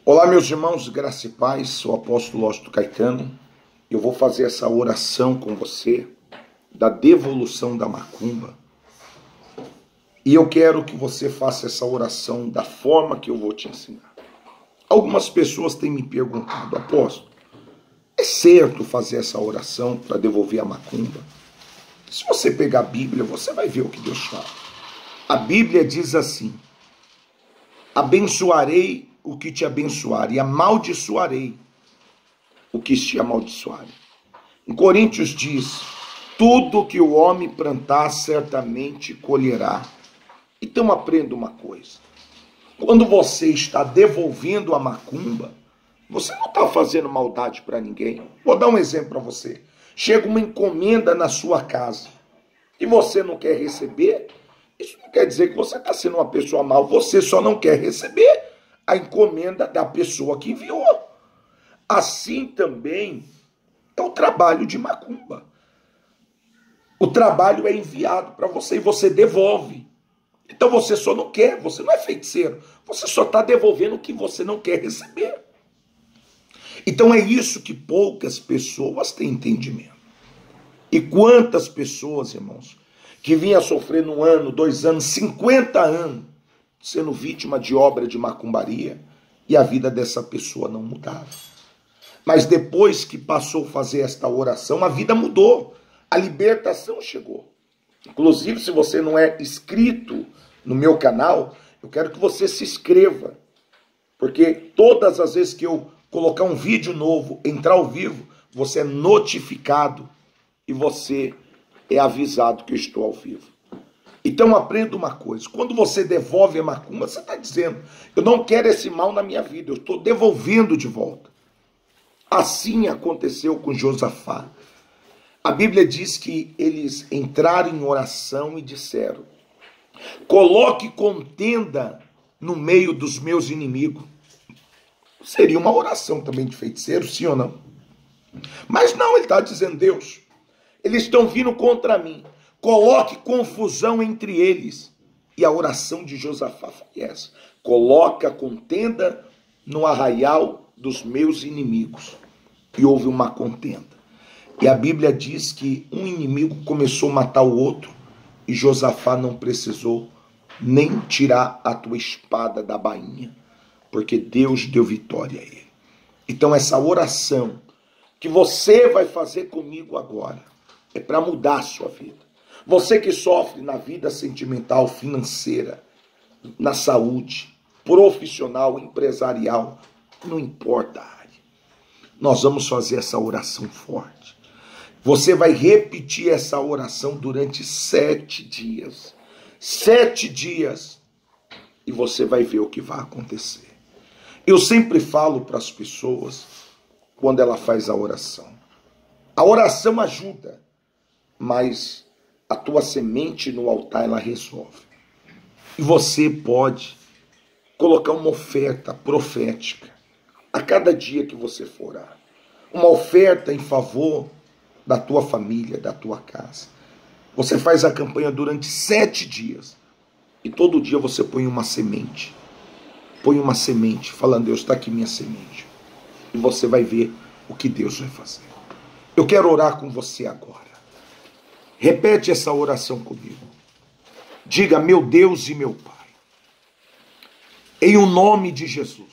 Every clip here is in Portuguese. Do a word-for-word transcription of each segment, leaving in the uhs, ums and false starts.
Olá, meus irmãos, graça e paz, sou o apóstolo Washington Caetano. Eu vou fazer essa oração com você, da devolução da macumba. E eu quero que você faça essa oração da forma que eu vou te ensinar. Algumas pessoas têm me perguntado, apóstolo, é certo fazer essa oração para devolver a macumba? Se você pegar a Bíblia, você vai ver o que Deus fala. A Bíblia diz assim: abençoarei o que te abençoar e amaldiçoarei o que te amaldiçoar. Em Coríntios diz: tudo que o homem plantar certamente colherá. Então aprenda uma coisa: quando você está devolvendo a macumba, você não está fazendo maldade para ninguém. Vou dar um exemplo para você. Chega uma encomenda na sua casa e você não quer receber, isso não quer dizer que você está sendo uma pessoa mal, você só não quer receber a encomenda da pessoa que enviou. Assim também é o trabalho de macumba. O trabalho é enviado para você e você devolve. Então você só não quer, você não é feiticeiro, você só está devolvendo o que você não quer receber. Então é isso que poucas pessoas têm entendimento. E quantas pessoas, irmãos, que vinham sofrendo um ano, dois anos, cinquenta anos, sendo vítima de obra de macumbaria, e a vida dessa pessoa não mudava. Mas depois que passou a fazer esta oração, a vida mudou, a libertação chegou. Inclusive, se você não é inscrito no meu canal, eu quero que você se inscreva, porque todas as vezes que eu colocar um vídeo novo, entrar ao vivo, você é notificado e você é avisado que eu estou ao vivo. Então aprenda uma coisa: quando você devolve a macumba, você está dizendo, eu não quero esse mal na minha vida, eu estou devolvendo de volta. Assim aconteceu com Josafá. A Bíblia diz que eles entraram em oração e disseram: coloque contenda no meio dos meus inimigos. Seria uma oração também de feiticeiro, sim ou não? Mas não, ele está dizendo: Deus, eles estão vindo contra mim, coloque confusão entre eles. E a oração de Josafá foi essa: coloca contenda no arraial dos meus inimigos. E houve uma contenda. E a Bíblia diz que um inimigo começou a matar o outro, e Josafá não precisou nem tirar a tua espada da bainha, porque Deus deu vitória a ele. Então essa oração que você vai fazer comigo agora é para mudar a sua vida. Você que sofre na vida sentimental, financeira, na saúde, profissional, empresarial, não importa a área. Nós vamos fazer essa oração forte. Você vai repetir essa oração durante sete dias. Sete dias. E você vai ver o que vai acontecer. Eu sempre falo para as pessoas, quando ela faz a oração: a oração ajuda, mas a tua semente no altar, ela resolve. E você pode colocar uma oferta profética a cada dia que você for orar. Uma oferta em favor da tua família, da tua casa. Você faz a campanha durante sete dias. E todo dia você põe uma semente. Põe uma semente, falando: Deus, está aqui minha semente. E você vai ver o que Deus vai fazer. Eu quero orar com você agora. Repete essa oração comigo. Diga: meu Deus e meu Pai, em o nome de Jesus,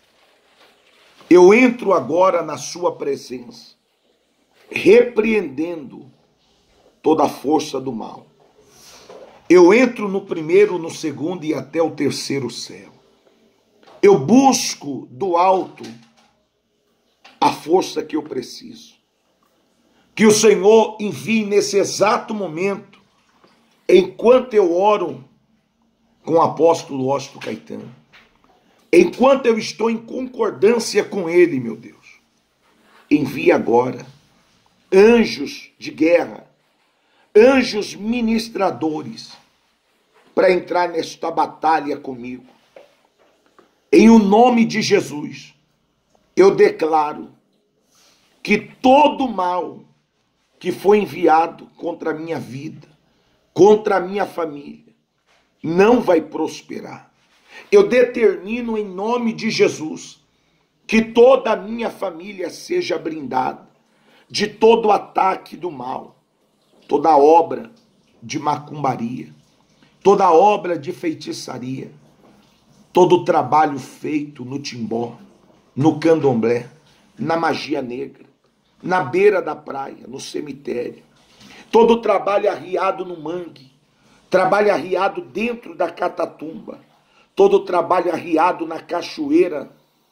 eu entro agora na sua presença, repreendendo toda a força do mal. Eu entro no primeiro, no segundo e até o terceiro céu. Eu busco do alto a força que eu preciso. Que o Senhor envie nesse exato momento, enquanto eu oro com o apóstolo Washington Caetano. Enquanto eu estou em concordância com ele, meu Deus. Envie agora anjos de guerra, anjos ministradores, para entrar nesta batalha comigo. Em o nome de Jesus, eu declaro que todo mal que foi enviado contra a minha vida, contra a minha família, não vai prosperar. Eu determino em nome de Jesus Que toda a minha família seja brindada de todo ataque do mal, toda obra de macumbaria, toda obra de feitiçaria, todo trabalho feito no timbó, no candomblé, na magia negra, na beira da praia, no cemitério, todo trabalho arriado no mangue, trabalho arriado dentro da catatumba, todo trabalho arriado na cachoeira,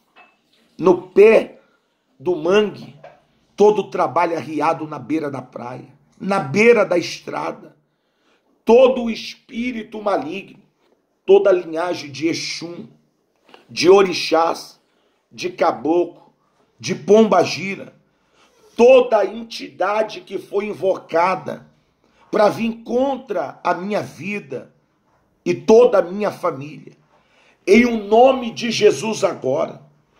no pé do mangue, todo trabalho arriado na beira da praia, na beira da estrada, todo o espírito maligno, toda a linhagem de Exum, de orixás, de caboclo, de pombagira, toda a entidade que foi invocada para vir contra a minha vida e toda a minha família. Em o nome de Jesus agora,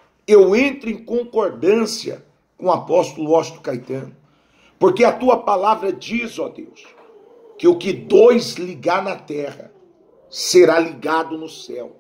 eu entro em concordância com o apóstolo Washington Caetano, porque a tua palavra diz, ó Deus, que o que dois ligar na terra será ligado no céu,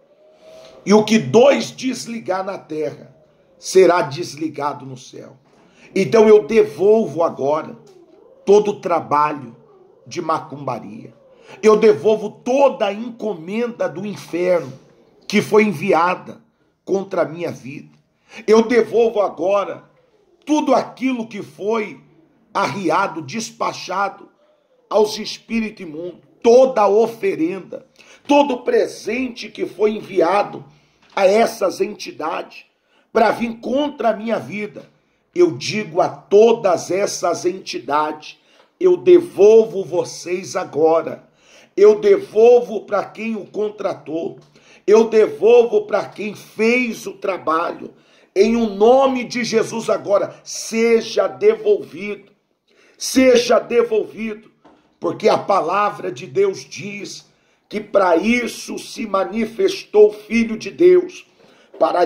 e o que dois desligar na terra será desligado no céu. Então eu devolvo agora todo o trabalho de macumbaria, eu devolvo toda a encomenda do inferno que foi enviada contra a minha vida. Eu devolvo agora tudo aquilo que foi arriado, despachado aos espíritos imundos, toda a oferenda, todo o presente que foi enviado a essas entidades para vir contra a minha vida. Eu digo a todas essas entidades, eu devolvo vocês agora. Eu devolvo para quem o contratou. Eu devolvo para quem fez o trabalho. Em o nome de Jesus agora, seja devolvido. Seja devolvido. Porque a palavra de Deus diz que para isso se manifestou o Filho de Deus, para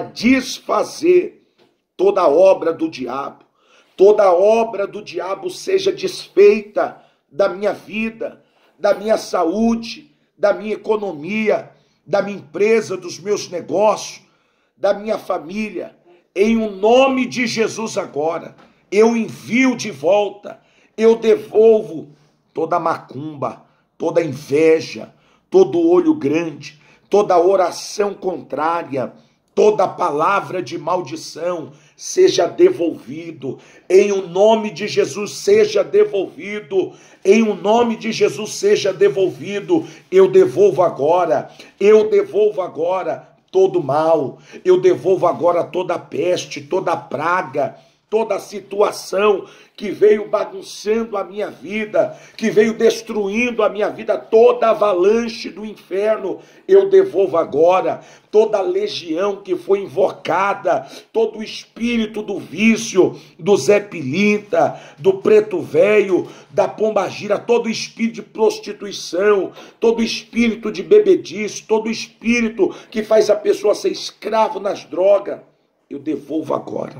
desfazer toda a obra do diabo. Toda a obra do diabo seja desfeita da minha vida, da minha saúde, da minha economia, da minha empresa, dos meus negócios, da minha família. Em o nome de Jesus agora, eu envio de volta, eu devolvo toda macumba, toda inveja, todo olho grande, toda oração contrária, toda palavra de maldição, seja devolvido. Em o nome de Jesus, seja devolvido. Em o nome de Jesus, seja devolvido. Eu devolvo agora, eu devolvo agora todo mal, eu devolvo agora toda peste, toda praga, toda situação que veio bagunçando a minha vida, que veio destruindo a minha vida, toda avalanche do inferno, eu devolvo agora. Toda legião que foi invocada, todo o espírito do vício, do Zé Pilinta, do Preto Velho, da Pombagira, todo o espírito de prostituição, todo o espírito de bebedice, todo o espírito que faz a pessoa ser escravo nas drogas, eu devolvo agora.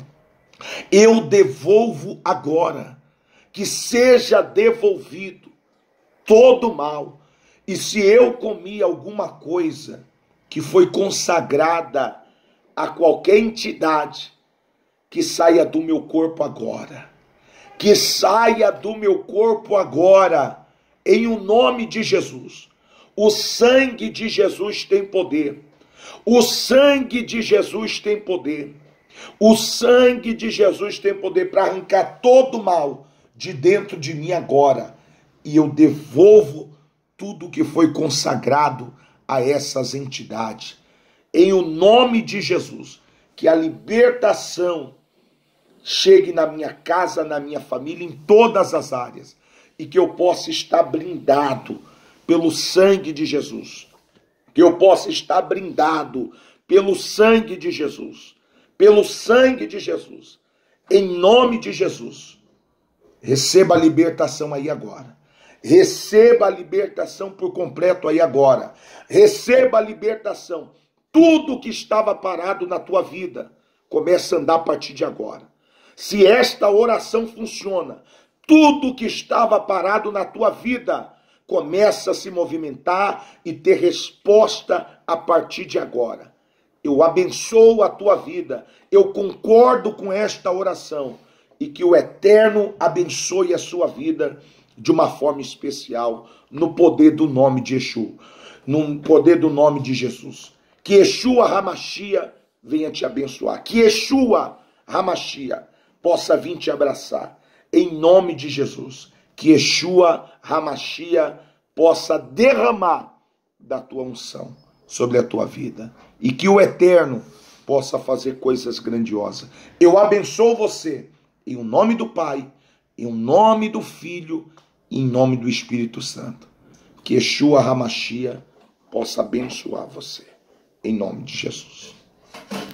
Eu devolvo agora, que seja devolvido todo mal. E se eu comi alguma coisa que foi consagrada a qualquer entidade, que saia do meu corpo agora, que saia do meu corpo agora, em o nome de Jesus. O sangue de Jesus tem poder, o sangue de Jesus tem poder. O sangue de Jesus tem poder para arrancar todo o mal de dentro de mim agora. E eu devolvo tudo que foi consagrado a essas entidades. Em o nome de Jesus, que a libertação chegue na minha casa, na minha família, em todas as áreas. E que eu possa estar blindado pelo sangue de Jesus. Que eu possa estar blindado pelo sangue de Jesus. Pelo sangue de Jesus, em nome de Jesus, receba a libertação aí agora, receba a libertação por completo aí agora, receba a libertação, tudo que estava parado na tua vida, começa a andar a partir de agora. Se esta oração funciona, tudo que estava parado na tua vida, começa a se movimentar e ter resposta a partir de agora. eu abençoo a tua vida, eu concordo com esta oração, e que o Eterno abençoe a sua vida de uma forma especial, no poder do nome de Yeshua, no poder do nome de Jesus. Que Yeshua Hamashia venha te abençoar, que Yeshua Hamashia possa vir te abraçar, em nome de Jesus. Que Yeshua Hamashia possa derramar da tua unção sobre a tua vida, e que o Eterno possa fazer coisas grandiosas. Eu abençoo você, em o nome do Pai, em o nome do Filho, em nome do Espírito Santo. Que Yeshua Hamashia possa abençoar você, em nome de Jesus.